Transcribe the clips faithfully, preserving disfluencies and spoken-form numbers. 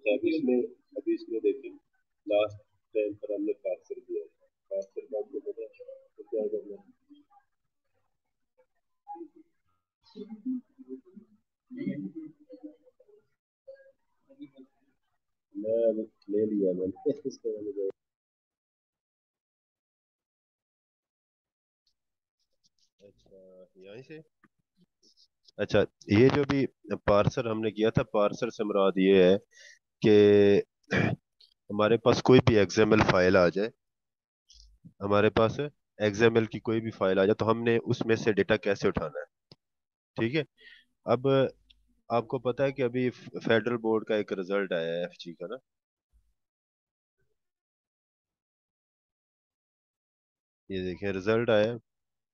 अभी इसमें अभी इसमें देखें, लास्ट टाइम पर हमने पार्सर दिया था। पार्सर का आपको पता है तो क्या करना है? मैं अभी ले लिया मैंने इसको मैंने। अच्छा, यहीं से। अच्छा, ये जो भी पार्सर हमने किया था, पार्सर से मुराद ये है कि हमारे पास कोई भी एक्सएमएल फाइल आ जाए, हमारे पास एक्सएमएल की कोई भी फाइल आ जाए, तो हमने उसमें से डेटा कैसे उठाना है। ठीक है। अब आपको पता है कि अभी फेडरल बोर्ड का एक रिजल्ट आया है एफजी का ना। ये देखिए रिजल्ट आया है।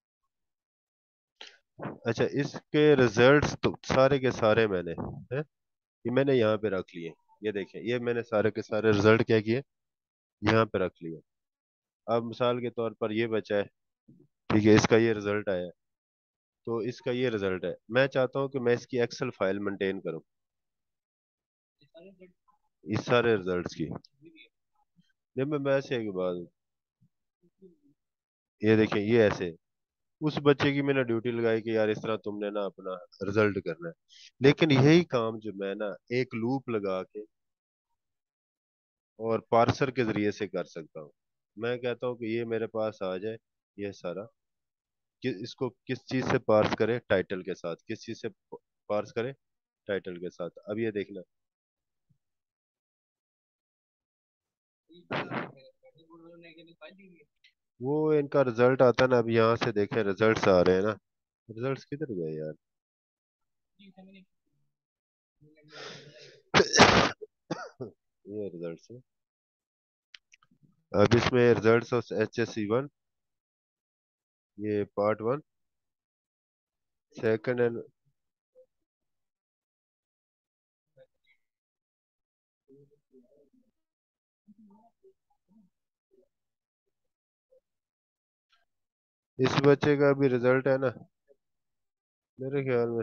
अच्छा, इसके रिजल्ट्स तो सारे के सारे मैंने है, ये मैंने यहाँ पे रख लिए। ये देखें, ये मैंने सारे के सारे रिजल्ट क्या किए, यहाँ पे रख लिए। अब मिसाल के तौर पर ये बचा है, ठीक है, इसका ये रिजल्ट आया है, तो इसका ये रिजल्ट है। मैं चाहता हूँ कि मैं इसकी एक्सेल फाइल मेंटेन करूँ, इस सारे रिजल्ट्स की। जब मैं वैसे की बात, ये देखें, ये ऐसे उस बच्चे की मैंने ड्यूटी लगाई कि यार इस तरह तुमने ना अपना रिजल्ट करना है, लेकिन यही काम जो मैं ना एक लूप लगा के और पार्सर के जरिए से कर सकता हूँ। मैं कहता हूँ कि ये मेरे पास आ जाए, ये सारा कि इसको किस चीज से पार्स करे, टाइटल के साथ, किस चीज से पार्स करे, टाइटल के साथ। अब ये देखना, वो इनका रिजल्ट आता है ना, अब यहाँ से देखें रिजल्ट्स आ रहे हैं ना। रिजल्ट्स किधर गए यार? ये रिजल्ट्स है। अब इसमें results of H S C one, ये पार्ट वन, सेकंड एंड। इस बच्चे का भी रिजल्ट है ना, मेरे ख्याल में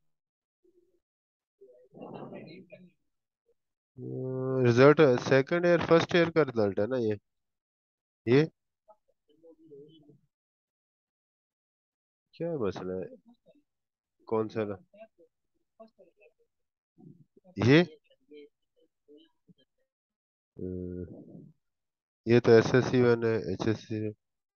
result second year first year का रिजल्ट है ना ये ये क्या मसला है? कौन सा ना? ये हम्म, ये तो एस एस सी वन है, एच एस सी।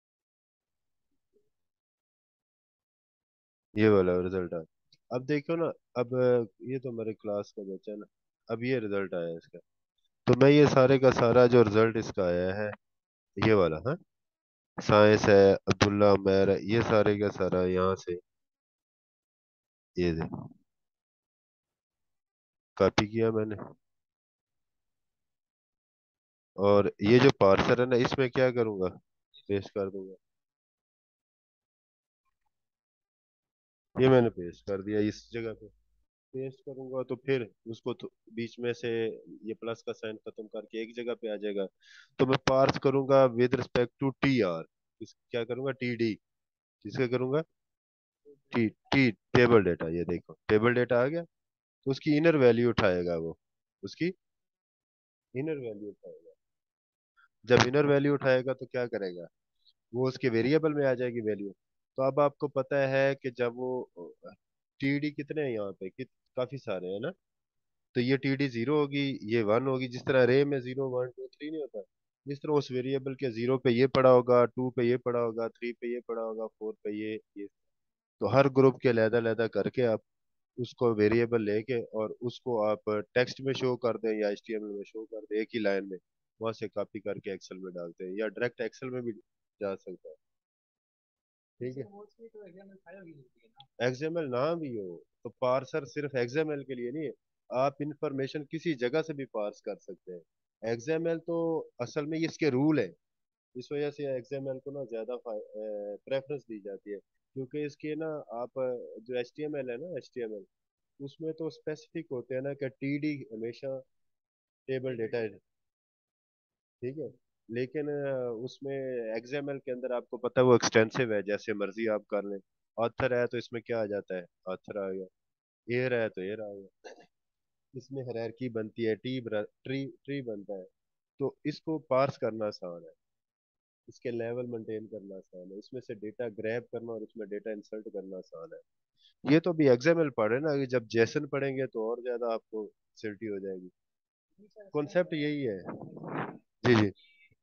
ये वाला रिजल्ट आया। अब देखो ना, अब ये तो मेरे क्लास का बच्चा है ना, अब ये रिजल्ट आया इसका। तो मैं ये सारे का सारा जो रिजल्ट इसका आया है, ये वाला, हाँ, साइंस है, अब्दुल्ला उमैर है, ये सारे का सारा यहाँ से, ये दे कॉपी किया मैंने। और ये जो पार्सर है ना, इसमें क्या करूंगा, पेस्ट कर दूंगा। ये मैंने पेस्ट कर दिया इस जगह पे। पेस्ट करूंगा तो फिर उसको तो बीच में से ये प्लस का साइन खत्म करके एक जगह पे आ जाएगा। तो मैं पार्स करूंगा with respect to T R, क्या करूंगा, टी डी। किसका करूंगा? T T table data. ये देखो टेबल डेटा आ गया, तो उसकी इनर वैल्यू उठाएगा वो, उसकी इनर वैल्यू उठाएगा। जब इनर वैल्यू उठाएगा तो क्या करेगा, वो उसके वेरिएबल में आ जाएगी वैल्यू। तो अब आपको पता है कि जब वो टीडी कितने हैं यहाँ पे, कित काफी सारे हैं ना, तो ये टीडी जीरो होगी, ये वन होगी। जिस तरह रे में जीरो वन टू थ्री नहीं होता, जिस तरह उस वेरिएबल के जीरो पे ये पड़ा होगा, टू पे ये पड़ा होगा, थ्री पे ये पड़ा होगा, फोर पे ये ये तो हर ग्रुप के अलहदा अलहदा करके आप उसको वेरिएबल लेके और उसको आप टेक्स्ट में शो कर दें या एचटीएमएल में शो कर दें, एक ही लाइन में, वहां से कॉपी करके एक्सेल में डालते हैं, या डायरेक्ट एक्सेल में भी जा सकता है। ठीक है, एक्सएमएल ना भी हो तो पार्सर सिर्फ एक्सएमएल के लिए नहीं है, आप इंफॉर्मेशन किसी जगह से भी पार्स कर सकते हैं। एक्सएमएल तो असल में ये इसके रूल है, इस वजह से एक्सएमएल को ना ज्यादा प्रेफरेंस दी जाती है, क्योंकि इसके ना आप अ, जो एचटीएमएल है ना, एचटीएमएल उसमें तो स्पेसिफिक होते हैं ना कि टीडी हमेशा टेबल डेटा है। ठीक है, लेकिन अ, उसमें एक्सएमएल के अंदर आपको पता है वो एक्सटेंसिव है, जैसे मर्जी आप कर लें। ऑथर है तो इसमें क्या आ जाता है, ऑथर आ गया, एयर है तो एयर आ गया। इसमें हायरार्की बनती है, टी ट्री ट्री बनता है। तो इसको पार्स करना आसान है, इसके लेवल मेंटेन करना आसान है, इसमें से डेटा ग्रैब करना और इसमें डेटा इंसर्ट करना आसान है। ये तो भी एक्सएमएल पढ़े ना, ये जब जेसन पढ़ेंगे तो और ज्यादा आपको सिल्टी हो जाएगी। कॉन्सेप्ट यही है। जी जी।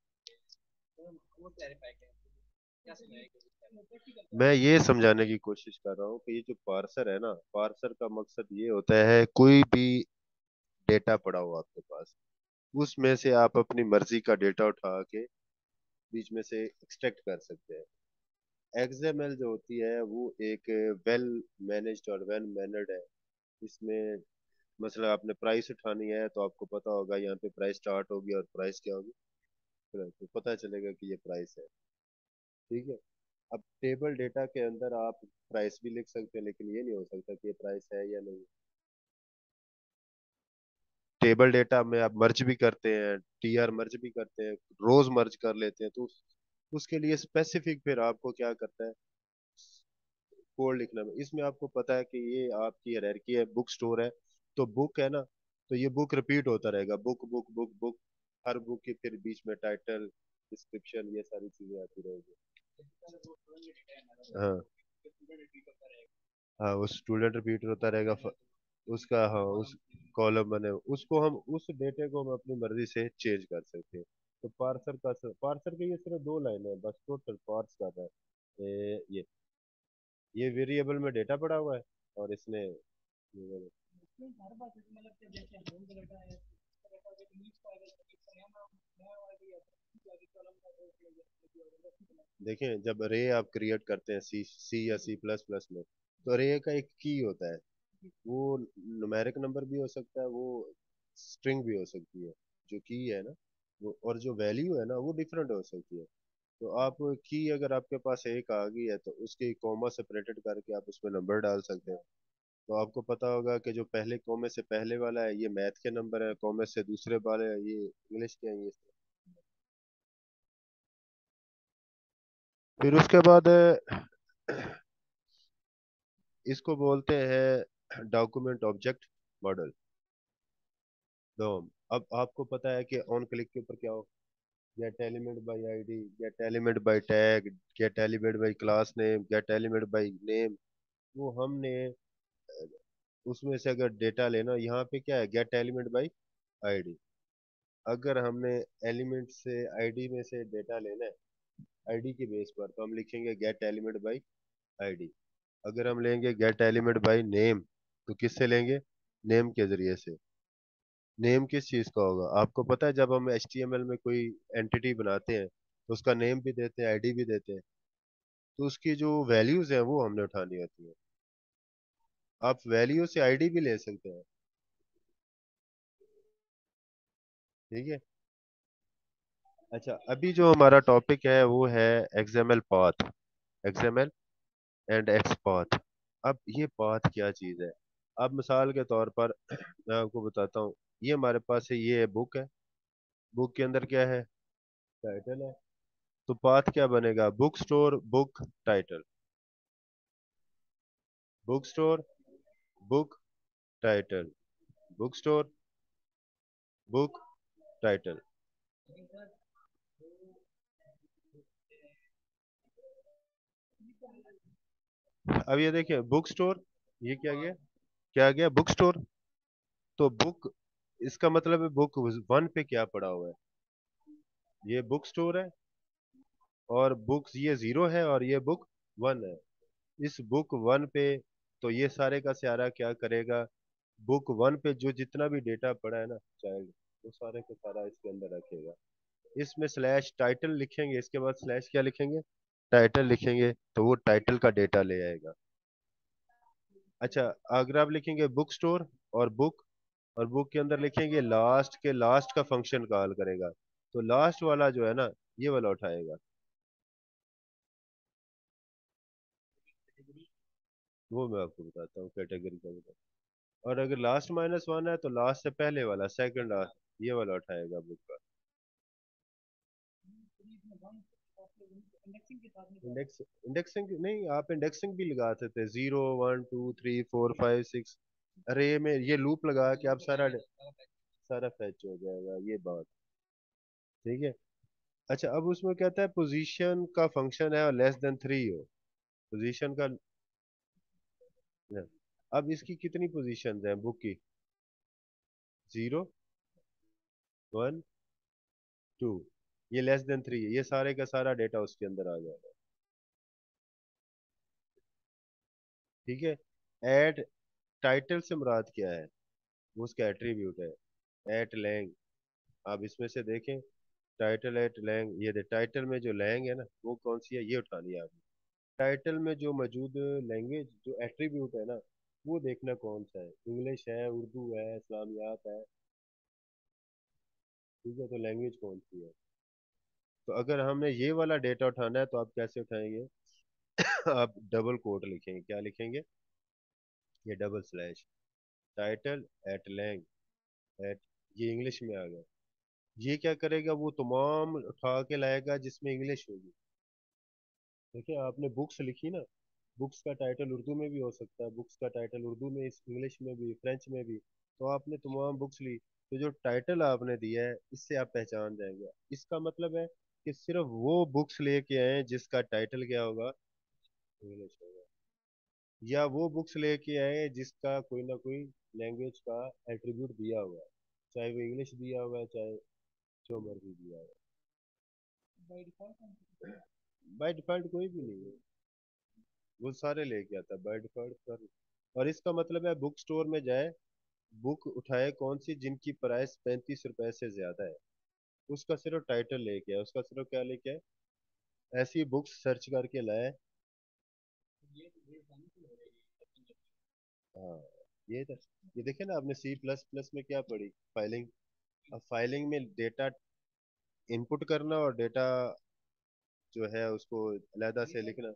मैं ये समझाने की कोशिश कर रहा हूँ कि ये जो पार्सर है ना, पार्सर का मकसद ये होता है, कोई भी डेटा पड़ा हो आपके पास, उसमें से आप अपनी मर्जी का डेटा उठा के बीच में से एक्सट्रैक्ट कर सकते हैं। एक्सएमएल जो होती है वो एक वेल मैनेज्ड और वेल मैनर्ड है। इसमें मतलब आपने प्राइस उठानी है तो आपको पता होगा यहाँ पे प्राइस स्टार्ट होगी और प्राइस क्या होगी, फिर तो पता चलेगा कि ये प्राइस है। ठीक है। अब टेबल डेटा के अंदर आप प्राइस भी लिख सकते हैं, लेकिन ये नहीं हो सकता कि ये प्राइस है या नहीं। टेबल डेटा में आप मर्ज भी करते हैं, टीआर मर्ज भी करते हैं, रोज मर्ज कर लेते हैं, तो उस, उसके लिए स्पेसिफिक फिर आपको क्या करता है, कोड लिखना में। इसमें आपको पता है कि ये आपकी हायरार्की है, बुक स्टोर है, तो बुक है ना, तो ये बुक रिपीट होता रहेगा, बुक बुक बुक बुक। हर बुक के फिर बीच में टाइटल, डिस्क्रिप्शन, ये सारी चीजें आती रहेगी। हाँ हाँ, वो स्टूडेंट रिपीट होता रहेगा। फ- उसका हाँ, उस कॉलम बने, उसको हम उस डेटे को हम अपनी मर्जी से चेंज कर सकते हैं। तो पार्सर का पार्सर के ये सिर्फ दो लाइन है बस, टोटल पार्स कर रहा है। ए, ये ये वेरिएबल में डेटा पड़ा हुआ है और इसने, देखें जब रे आप क्रिएट करते हैं सी सी या सी प्लस प्लस में, तो रे का एक की होता है। वो न्यूमेरिक नंबर भी हो सकता है, वो स्ट्रिंग भी हो सकती है। जो की है ना वो, और जो वैल्यू है ना वो डिफरेंट हो सकती है। तो आप की अगर आपके पास एक आ गई है तो उसके कॉमा सेपरेटेड करके आप उसमें नंबर डाल सकते हैं। तो आपको पता होगा कि जो पहले कॉमे से पहले वाला है ये मैथ के नंबर है, कॉमे से दूसरे वाले है ये इंग्लिश के हैं, ये। फिर उसके बाद इसको बोलते हैं डॉक्यूमेंट ऑब्जेक्ट मॉडल, डोम। अब आपको पता है कि ऑन क्लिक के ऊपर क्या हो, get element by ID, get element by tag, get element by class name, get element by name. वो हमने उसमें से अगर डेटा लेना, यहाँ पे क्या है, गेट एलिमेंट बाय आईडी। अगर हमने एलिमेंट से आईडी में से डेटा लेना है आईडी के बेस पर, तो हम लिखेंगे गेट एलिमेंट बाय आईडी। अगर हम लेंगे गेट एलिमेंट बाय नेम, तो किससे लेंगे, नेम के जरिए से। नेम किस चीज का होगा आपको पता है, जब हम एच टी एम एल में कोई एंटिटी बनाते हैं तो उसका नेम भी देते हैं, आईडी भी देते हैं। तो उसकी जो वैल्यूज हैं वो हमने उठानी होती है। आप वैल्यू से आईडी भी ले सकते हैं। ठीक है। अच्छा, अभी जो हमारा टॉपिक है वो है XML path, XML and X path. अब ये पाथ क्या चीज है, अब मिसाल के तौर पर मैं आपको बताता हूँ। ये हमारे पास है, ये बुक है, बुक के अंदर क्या है, टाइटल है। तो पाथ क्या बनेगा, book store book title, book store book title, book store book title. अब ये देखिए बुक स्टोर, ये क्या गया, क्या गया बुक स्टोर। तो बुक, इसका मतलब है बुक वन पे क्या पड़ा हुआ है, ये बुक स्टोर है। और बुक्स ये जीरो है और ये बुक वन है। इस बुक वन पे, तो ये सारे का सारा क्या करेगा, बुक वन पे जो जितना भी डेटा पड़ा है ना चाइल्ड, वो सारे का सारा इसके अंदर रखेगा। इसमें स्लैश टाइटल लिखेंगे, इसके बाद स्लैश क्या लिखेंगे, टाइटल लिखेंगे, तो वो टाइटल का डेटा ले आएगा। अच्छा, अगर आप लिखेंगे बुक स्टोर और बुक, और बुक के अंदर लिखेंगे लास्ट, के लास्ट का फंक्शन कॉल करेगा, तो लास्ट वाला जो है ना ये वाला उठाएगा। वो मैं आपको बताता हूँ कैटेगरी का बता। और अगर लास्ट माइनस वन है तो लास्ट से पहले वाला, सेकंड लास्ट, ये वाला उठाएगा बुक का। इंडेक्स इंडेक्सिंग नहीं, आप इंडेक्सिंग भी लगा सकते हैं, zero one two three four five six. अरे ये में ये लूप लगा के आप सारा सारा फैच हो जाएगा, ये बात ठीक है। अच्छा, अब उसमें कहता है पोजीशन का फंक्शन है और लेस देन थ्री हो, पोजीशन का। अब इसकी कितनी पोजीशन है बुक की? जीरो, वन, टू, ये लेस देन थ्री है, ये सारे का सारा डेटा उसके अंदर आ जाएगा। ठीक है। एट टाइटल से मुराद क्या है? वो उसका एट्रीब्यूट है, एट लैंग। आप इसमें से देखें, टाइटल एट लैंग, ये दे टाइटल में जो लैंग है ना वो कौन सी है, ये उठानी है आपने। टाइटल में जो मौजूद लैंग्वेज जो एट्रीब्यूट है ना, वो देखना कौन सा है, इंग्लिश है, उर्दू है, इस्लामियात है। ठीक है, तो लैंग्वेज कौन सी है? तो अगर हमने ये वाला डेटा उठाना है तो आप कैसे उठाएंगे? आप डबल कोट लिखेंगे, क्या लिखेंगे? ये double slash, title at lang at, ये इंग्लिश में आ गया। ये क्या करेगा, वो तमाम उठा के लाएगा जिसमें इंग्लिश होगी। देखिए आपने बुक्स लिखी ना, बुक्स का टाइटल उर्दू में भी हो सकता है, बुक्स का टाइटल उर्दू में, इंग्लिश में भी, फ्रेंच में भी। तो आपने तमाम बुक्स ली, तो जो टाइटल आपने दिया है इससे आप पहचान जाएंगे। इसका मतलब है कि सिर्फ वो बुक्स लेके आए जिसका टाइटल क्या होगा, इंग्लिश होगा, या वो बुक्स लेके आए जिसका कोई ना कोई लैंग्वेज का एट्रीब्यूट दिया हुआ है, चाहे वो इंग्लिश दिया हुआ है, चाहे जो मर्जी दिया हुआ है। बाय डिफॉल्ट कोई भी नहीं है, वो सारे लेके आता है बाय डिफॉल्ट कर। और इसका मतलब है बुक स्टोर में जाए, बुक उठाए कौन सी जिनकी प्राइस पैंतीस रुपए से ज्यादा है, उसका सिर्फ टाइटल लेके आए, उसका सिर्फ क्या लेके आए, ऐसी बुक्स सर्च करके लाए। हाँ, ये तो, ये देखे ना आपने सी प्लस प्लस में क्या पढ़ी, फाइलिंग। अब फाइलिंग में डेटा इनपुट करना और डेटा जो है उसको अलहदा से लिखना,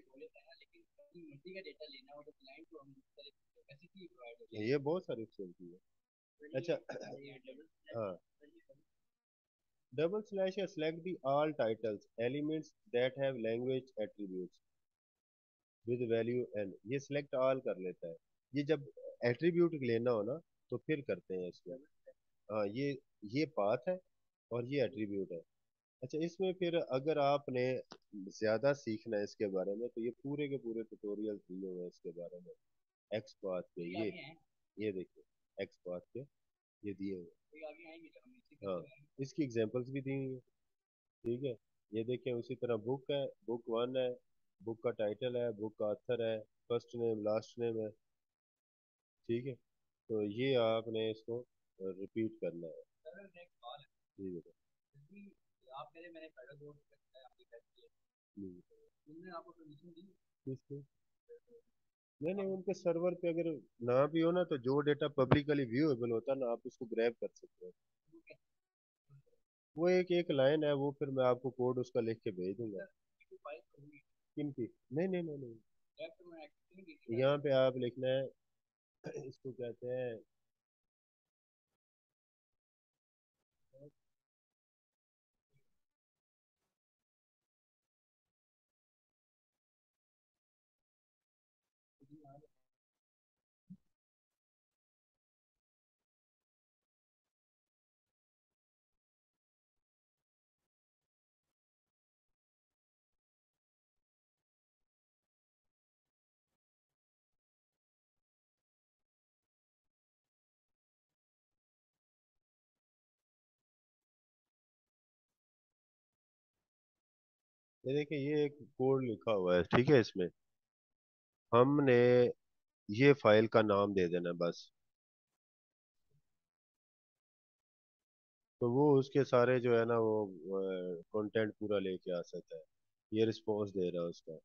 ये बहुत सारी चलती है। अच्छा, हाँ, डबल स्लैश या select the all titles elements that have language attributes with value n, ये select all कर लेता है। ये जब एट्रीब्यूट लेना हो ना तो फिर करते हैं इसमें। हाँ, ये ये पाथ है और ये एट्रीब्यूट है। अच्छा, इसमें फिर अगर आपने ज्यादा सीखना है इसके बारे में तो ये पूरे के पूरे ट्यूटोरियल दिए हुए हैं इसके बारे में, एक्स पाथ के, ये ये देखिए एक्स पाथ के ये दिए हुए। हाँ, इसकी एग्जांपल्स भी दी हुई है। ठीक है, ये देखें, उसी तरह बुक है, बुक वन है, बुक का टाइटल है, बुक का ऑथर है, फर्स्ट नेम लास्ट नेम है। ठीक है, तो ये आपने इसको रिपीट करना है। ठीक है। किसको? नहीं नहीं, उनके सर्वर पे अगर ना भी हो ना तो जो डेटा पब्लिकली व्यूएबल होता है ना आप उसको ग्रैब कर सकते हो। वो एक एक लाइन है, वो फिर मैं आपको कोड उसका लिख के भेज दूंगा। किनकी? नहीं नहीं नहीं नहीं, यहाँ पे आप लिखना है, इसको कहते हैं, ये देखिए ये एक कोड लिखा हुआ है, ठीक है, इसमें हमने ये फाइल का नाम दे देना बस, तो वो उसके सारे जो है ना वो कंटेंट पूरा लेके आ सकता है। ये रिस्पॉन्स दे रहा है उसका।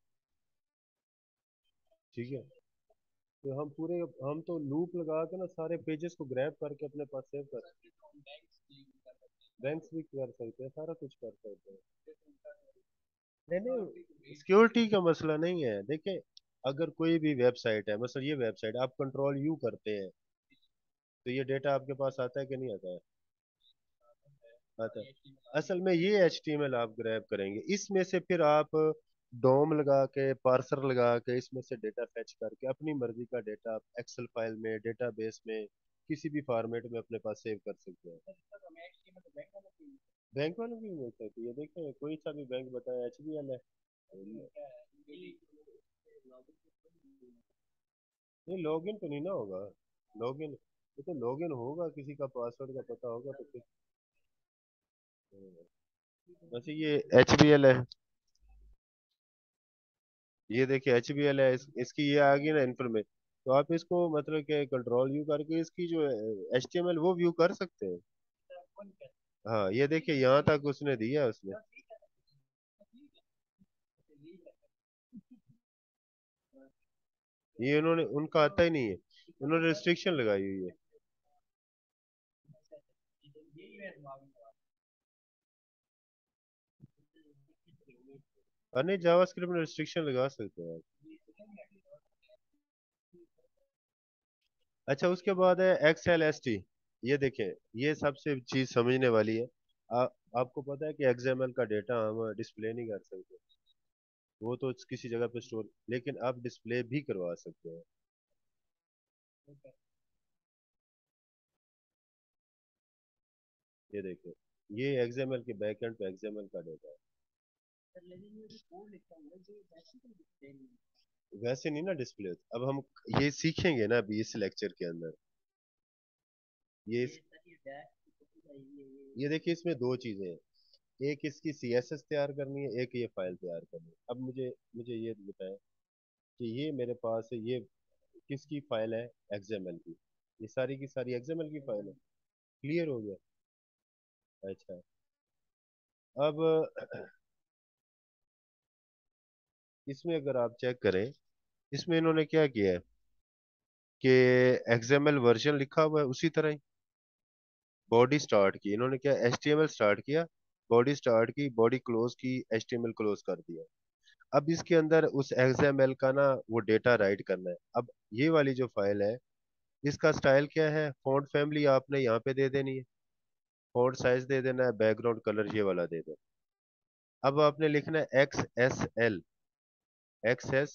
ठीक है, तो हम पूरे, हम तो लूप लगा के ना सारे पेजेस को ग्रैब करके अपने पास सेव कर, रैंक्स भी कर सकते हैं, सारा कुछ कर सकते हैं। नहीं नहीं, सिक्योरिटी का मसला नहीं है, देखिए अगर कोई भी वेबसाइट है, मतलब ये वेबसाइट आप कंट्रोल यू करते हैं तो ये डेटा आपके पास आता है कि नहीं आता है? आता है। असल में ये एच टी एम एल आप ग्रैब करेंगे, इसमें से फिर आप डोम लगा के, पार्सर लगा के, इसमें से डेटा फैच करके अपनी मर्जी का डेटा आप एक्सेल फाइल में, डेटाबेस में, किसी भी फॉर्मेट में अपने पास सेव कर सकते हैं। बैंक वालों की भी मिल सकती है, देखें कोई सा भी बैंक बताए, एच बी एल है। ये लॉगिन तो नहीं ना होगा? लॉगिन, ये तो लॉगिन होगा, किसी का पासवर्ड का पता होगा तो फिर। वैसे ये एच बी एल है, ये देखिए एच बी एल है, इस, इसकी ये आ गई ना इन्फॉर्मेशन। तो आप इसको मतलब कि कंट्रोल यू करके इसकी जो एच टी एम एल वो व्यू कर सकते हैं। हाँ ये देखिए यहाँ तक उसने दिया उसने। ये उन्होंने, उनका आता ही नहीं है, उन्होंने रिस्ट्रिक्शन लगाई हुई है। अरे जावास्क्रिप्ट में रिस्ट्रिक्शन लगा सकते हैं आप। अच्छा उसके बाद है एक्स एल एस टी। ये देखें, ये सबसे चीज समझने वाली है। आ, आपको पता है कि एक्स एम एल का डेटा हम डिस्प्ले नहीं कर सकते, वो तो किसी जगह पे स्टोर, लेकिन आप डिस्प्ले भी करवा सकते हैं। ये देखिए, ये एक्स एम एल के बैकएंड पे एक्स एम एल का डेटा है, वैसे नहीं ना डिस्प्ले होता। अब हम ये सीखेंगे ना अभी इस लेक्चर के अंदर। ये ये देखिए इसमें दो चीजें हैं, एक इसकी सी एस एस तैयार करनी है, एक ये फाइल तैयार करनी है। अब मुझे मुझे ये बताएं कि ये मेरे पास है, ये किसकी फाइल है? एक्स एम एल की। ये सारी की सारी एक्स एम एल की फाइल है। क्लियर हो गया? अच्छा। अब इसमें अगर आप चेक करें, इसमें इन्होंने क्या किया है कि एक्स एम एल वर्जन लिखा हुआ है उसी तरह ही, बॉडी स्टार्ट की इन्होंने क्या, H T M L start किया, बॉडी स्टार्ट की, बॉडी क्लोज की, H T M L close कर दिया। अब इसके अंदर उस एक्स एम एल का ना वो डेटा राइट करना है। अब ये वाली जो फाइल है, इसका स्टाइल क्या है, फॉन्ट फैमिली आपने यहाँ पे दे देनी है, फॉन्ट साइज दे देना है, बैकग्राउंड कलर ये वाला दे देना। अब आपने लिखना है X S L, X S,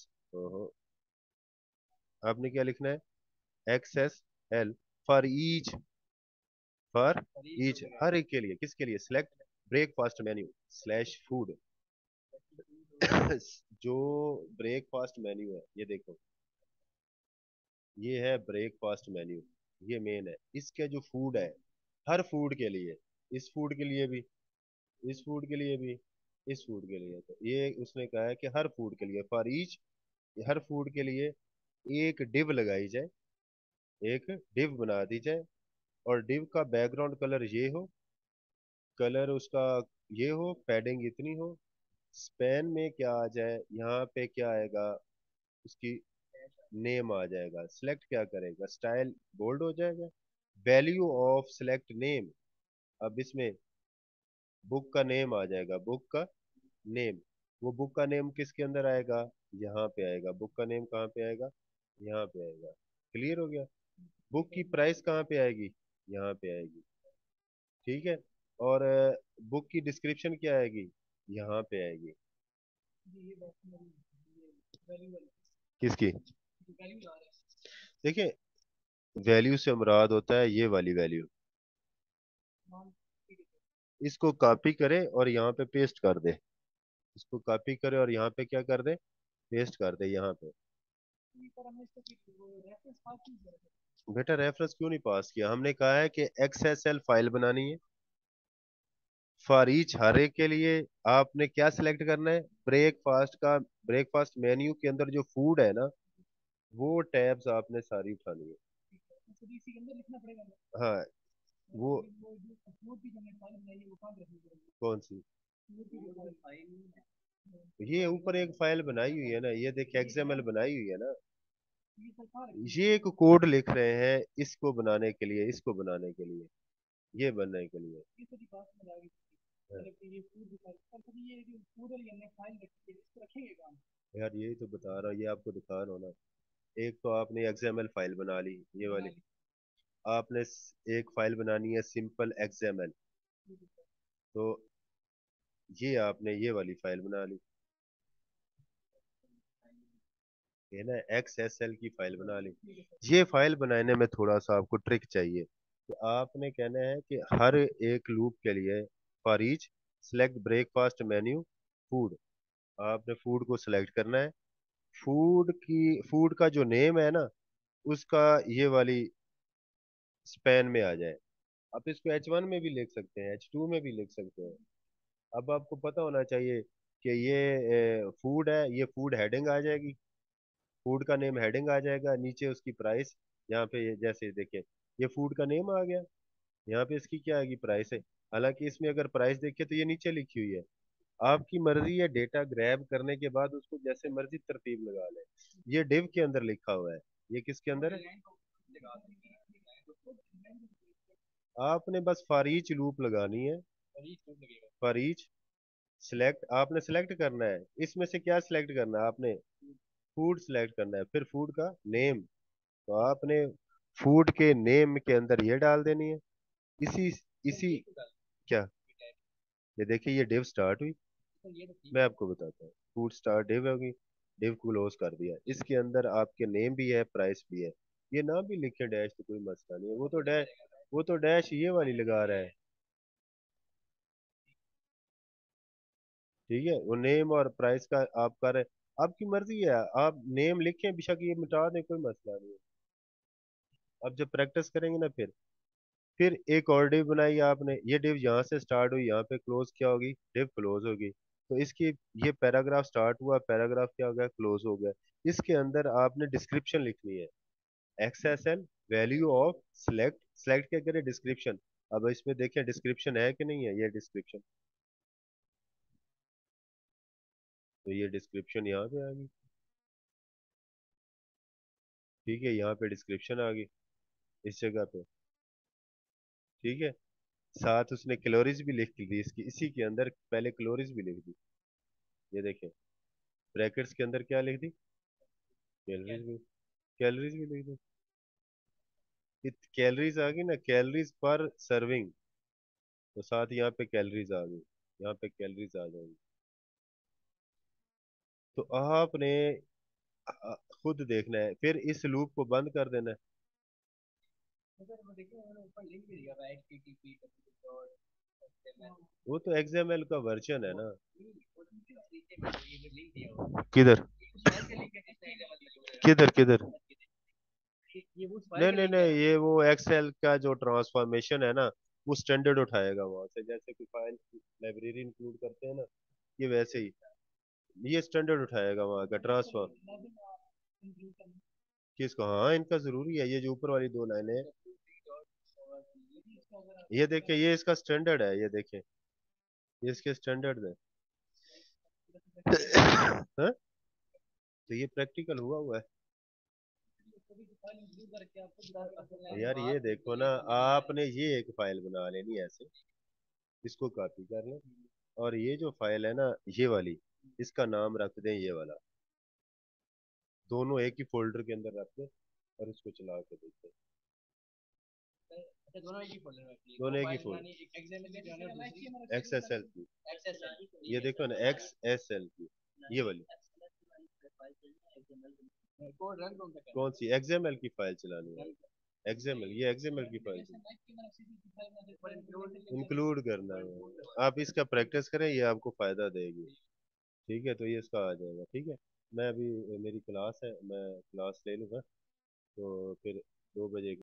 आपने क्या लिखना है, X S L, for each, for each, हर एक के लिए, किसके लिए, select breakfast menu slash food. जो ब्रेकफास्ट मेन्यू है, ये देखो, ये है ब्रेकफास्ट मेन्यू, ये मेन है। इसके जो फूड है, हर फूड के लिए, इस फूड के लिए भी, इस फूड के लिए भी, इस फूड के लिए, तो ये उसने कहा है कि हर फूड के लिए, फॉर ईच, हर फूड के लिए एक डिव लगाई जाए, एक डिव बना दी जाए, और डिव का बैकग्राउंड कलर ये हो, कलर उसका ये हो, पैडिंग इतनी हो, स्पेन में क्या आ जाए, यहाँ पे क्या आएगा, उसकी नेम आ जाएगा। सिलेक्ट क्या करेगा, स्टाइल बोल्ड हो जाएगा, वैल्यू ऑफ सिलेक्ट नेम। अब इसमें बुक का नेम आ जाएगा, बुक का नेम, वो बुक का नेम किसके अंदर आएगा, यहाँ पे आएगा। बुक का नेम कहाँ पे आएगा, यहाँ पे आएगा। क्लियर हो गया? बुक की प्राइस कहाँ पे आएगी, यहाँ पे आएगी। ठीक है, और बुक की डिस्क्रिप्शन क्या आएगी, यहाँ पे आएगी। किसकी? देखिए, वैल्यू से मुराद होता है ये वाली वैल्यू, इसको कॉपी करे और यहाँ पे पेस्ट कर दे, इसको कॉपी करे और यहाँ पे क्या कर दे, पेस्ट कर दे यहाँ पे। बेटा रेफरेंस क्यों नहीं पास किया, हमने कहा है कि एक्स एस एल फाइल बनानी है, फॉर ईच, हर एक के लिए आपने क्या सिलेक्ट करना है, ब्रेकफास्ट का, ब्रेकफास्ट मेन्यू के अंदर जो फूड है ना, वो टैब्स आपने सारी उठानी है। हाँ, वो कौन सी, ये ऊपर एक फाइल बनाई हुई है ना, ये देखिए एक्स एम एल बनाई हुई है ना, ये एक कोड लिख रहे हैं इसको बनाने के लिए, इसको बनाने के लिए, ये बनने के लिए। हाँ। यार यही तो बता रहा हूँ, ये आपको दिखा रहा हूँ ना। एक तो आपने एक्स एम एल फाइल बना ली, ये वाली, आपने स- एक फाइल बनानी है सिंपल एक्स एम एल, तो ये आपने ये वाली फाइल बना ली। ये ना एक्स एस एल की फाइल बना ली। ये फाइल बनाने में थोड़ा सा आपको ट्रिक चाहिए कि आपने कहना है कि हर एक लूप के लिए for each select breakfast menu food. आपने फूड को सिलेक्ट करना है। फूड की फूड का जो नेम है ना, उसका ये वाली स्पैन में आ जाए। आप इसको एच वन में भी लिख सकते हैं, एच टू में भी लिख सकते हैं। अब आपको पता होना चाहिए कि ये फूड है, ये फूड हेडिंग आ जाएगी। फूड का नेम हेडिंग आ जाएगा, नीचे उसकी प्राइस। यहाँ पे ये जैसे देखें, ये फूड का नेम आ गया, यहाँ पे इसकी क्या आएगी, प्राइस है। हालांकि इसमें अगर प्राइस देखें तो ये नीचे लिखी हुई है। आपकी मर्जी है डेटा ग्रैब करने के बाद उसको जैसे मर्जी तरतीब लगा ले। ये डिव के अंदर लिखा हुआ है। ये किसके अंदर है? आपने बस फॉर ईच लूप लगानी है। फॉर ईच सिलेक्ट, आपने सेलेक्ट करना है, इसमें से क्या सिलेक्ट करना है आपने? फूड सिलेक्ट करना है, फिर फूड का नेम। तो आपने फूड के नेम के अंदर ये डाल देनी है। इसी इसी क्या, ये देखिए ये डिव स्टार्ट हुई। मैं आपको बताता हूँ, फूड स्टार्ट डिव होगी। डिव क्लोज कर दिया, इसके अंदर आपके नेम भी है, प्राइस भी है। ये ना भी लिखे डैश तो कोई मसला नहीं है, वो तो डैश, वो तो डैश ये वाली लगा रहा है। ठीक है, वो नेम और प्राइस का आप कर रहे, आपकी मर्जी है। आप नेम लिखें, बेशक ये मिटा दें, कोई मसला नहीं है। अब जब प्रैक्टिस करेंगे ना, फिर फिर एक और डिव बनाई आपने। ये डिव यहाँ से स्टार्ट हुई, यहाँ पे क्लोज क्या होगी, डिव क्लोज होगी। तो इसकी, ये पैराग्राफ स्टार्ट हुआ, पैराग्राफ क्या हो गया, क्लोज हो गया। इसके अंदर आपने डिस्क्रिप्शन लिखनी है। X S L value of select, select क्या करे, डिस्क्रिप्शन। अब इसमें देखें डिस्क्रिप्शन है कि नहीं है, ये डिस्क्रिप्शन। तो ये डिस्क्रिप्शन यहाँ पे आ गई। ठीक है, यहाँ पे डिस्क्रिप्शन आ गई इस जगह पे। ठीक है, साथ उसने कैलोरीज भी लिख दी इसकी, इसी के अंदर पहले कैलोरीज भी लिख दी। ये देखें, ब्रैकेट्स के अंदर क्या लिख दी, कैलोरीज भी, कैलोरीज भी लिख दी। कैलोरीज आ गई ना, कैलोरीज पर सर्विंग। तो साथ यहाँ पे कैलोरीज आ गई, यहाँ पे कैलोरीज आ जाएंगी। तो आपने अ, खुद देखना है, फिर इस लूप को बंद कर देना है। वो तो एक्सएमएल का वर्जन है ना। किधर, किधर किधर? नहीं नहीं नहीं, ये वो एक्सेल का जो ट्रांसफॉर्मेशन है ना, वो स्टैंडर्ड उठाएगा वहां से, जैसे कि फाइल लाइब्रेरी इंक्लूड करते हैं ना, ये वैसे ही ये स्टैंडर्ड उठाएगा वहां का ट्रांसफॉर्म। किसको? हाँ, इनका जरूरी है, ये जो ऊपर वाली दो लाइनें हैं। ये देखिए, ये इसका स्टैंडर्ड है, ये देखिए, ये इसके स्टैंडर्ड है। हाँ? तो ये प्रैक्टिकल हुआ हुआ है। यार ये देखो ना, आपने ये एक फाइल बना लेनी है ऐसे, इसको कॉपी कर लें, और ये जो फाइल है ना, ये वाली, इसका नाम रख दें ये वाला। दोनों एक ही फोल्डर के अंदर रख दें और इसको चला के देखें। दोनों एक ही फोल्डर, एक्स एस एल की। ये देखो ना, एक्स एस एल की, ये वाली। कौन सी एक्सएमएल की फाइल चलानी है? एक्सएमएल, ये एक्सएमएल की फाइल इंक्लूड करना है। आप इसका प्रैक्टिस करें, ये आपको फायदा देगी। ठीक है, तो ये इसका आ जाएगा। ठीक है, मैं अभी, मेरी क्लास है, मैं क्लास ले लूँगा। तो फिर दो बजे